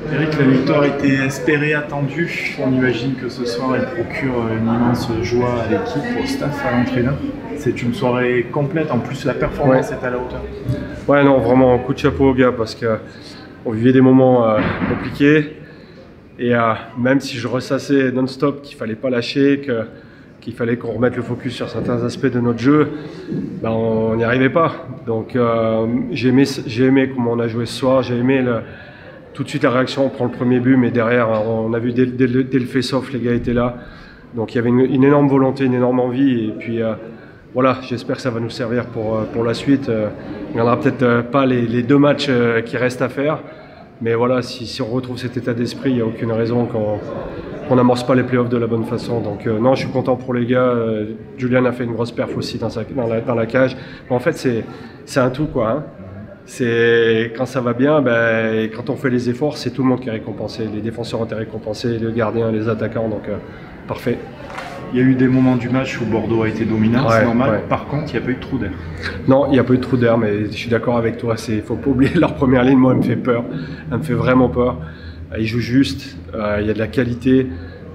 Eric, la victoire était espérée, attendue. On imagine que ce soir, elle procure une immense joie à l'équipe, au staff, à l'entraîneur. C'est une soirée complète, en plus la performance est à la hauteur. Ouais, non, vraiment, coup de chapeau aux gars, parce qu'on vivait des moments compliqués. Et même si je ressassais non-stop qu'il ne fallait pas lâcher, qu'il fallait qu'on remette le focus sur certains aspects de notre jeu, ben on n'y arrivait pas. Donc j'ai aimé comment on a joué ce soir, j'ai aimé tout de suite la réaction, on prend le premier but, mais derrière on a vu dès le face-off, les gars étaient là. Donc il y avait une énorme volonté, une énorme envie, et puis voilà, j'espère que ça va nous servir pour la suite. Il n'y en aura peut-être pas les 2 matchs qui restent à faire, mais voilà, si on retrouve cet état d'esprit, il n'y a aucune raison qu'on n'amorce pas les playoffs de la bonne façon. Donc non, je suis content pour les gars. Julian a fait une grosse perf aussi dans la cage. Mais en fait, c'est un tout, quoi. Hein. Quand ça va bien, et quand on fait les efforts, c'est tout le monde qui est récompensé. Les défenseurs ont été récompensés, les gardiens, les attaquants, donc parfait. Il y a eu des moments du match où Bordeaux a été dominant, c'est normal. Ouais. Par contre, il n'y a pas eu de trou d'air. Non, il n'y a pas eu de trou d'air, mais je suis d'accord avec toi. Il ne faut pas oublier leur première ligne. Moi, elle me fait peur. Elle me fait vraiment peur. Ils jouent juste. Il y a de la qualité.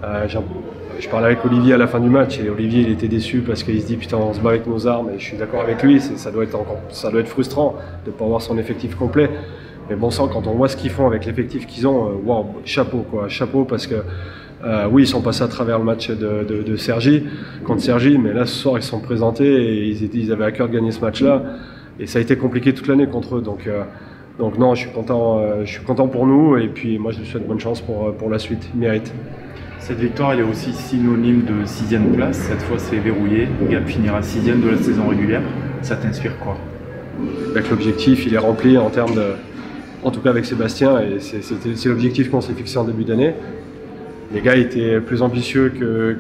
Je parlais avec Olivier à la fin du match et Olivier il était déçu parce qu'il se dit putain on se bat avec nos armes et je suis d'accord avec lui, ça doit être frustrant de ne pas avoir son effectif complet. Mais bon sang, quand on voit ce qu'ils font avec l'effectif qu'ils ont, wow, chapeau quoi, chapeau parce que oui ils sont passés à travers le match de Cergy, contre Cergy, mais là ce soir ils se sont présentés et ils avaient à cœur de gagner ce match là et ça a été compliqué toute l'année contre eux donc non je suis content pour nous et puis moi je lui souhaite bonne chance pour la suite, il mérite. Cette victoire elle est aussi synonyme de 6e place, cette fois c'est verrouillé, Gap finira 6e de la saison régulière, ça t'inspire quoi? Avec l'objectif il est rempli en termes de, en tout cas avec Sébastien, et c'est l'objectif qu'on s'est fixé en début d'année. Les gars étaient plus ambitieux que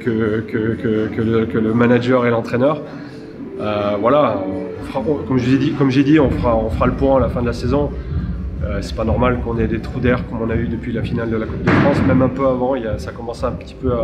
le manager et l'entraîneur. Voilà, comme j'ai dit, on fera le point à la fin de la saison. C'est pas normal qu'on ait des trous d'air comme on a eu depuis la finale de la Coupe de France, même un peu avant, ça commençait un petit peu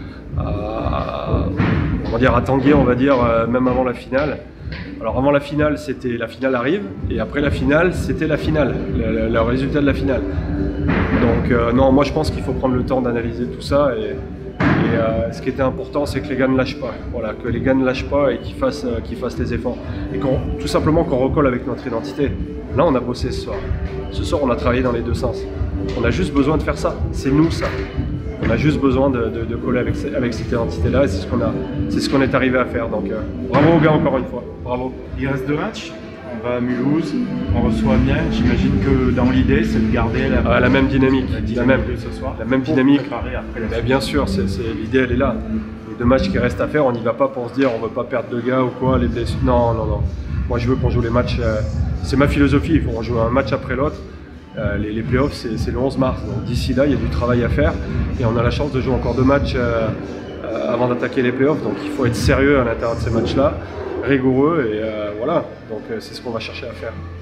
à tanguer, on va dire, même avant la finale. Alors avant la finale, c'était la finale arrive, et après la finale, c'était la finale, le résultat de la finale. Donc non, moi je pense qu'il faut prendre le temps d'analyser tout ça, et ce qui était important, c'est que les gars ne lâchent pas. Voilà, que les gars ne lâchent pas et qu'ils fassent les efforts. Et tout simplement qu'on recolle avec notre identité. Là, on a bossé ce soir. Ce soir, on a travaillé dans les 2 sens. On a juste besoin de faire ça. C'est nous, ça. On a juste besoin de coller avec cette identité-là, et c'est ce qu'on est arrivé à faire. Donc, bravo aux gars encore une fois. Bravo. Il reste 2 matchs. On va à Mulhouse, on reçoit Amiens. J'imagine que dans l'idée, c'est de garder la même dynamique. La même dynamique. Après bien sûr, l'idée, elle est là. Les 2 matchs qui restent à faire, on n'y va pas pour se dire on ne veut pas perdre de gars ou quoi. Les blessures. Non. Moi, je veux qu'on joue les matchs. C'est ma philosophie. Il faut qu'on joue un match après l'autre. Les playoffs, c'est le 11 mars. Donc d'ici là, il y a du travail à faire. Et on a la chance de jouer encore 2 matchs avant d'attaquer les playoffs. Donc il faut être sérieux à l'intérieur de ces matchs-là, rigoureux. Et voilà. Donc c'est ce qu'on va chercher à faire.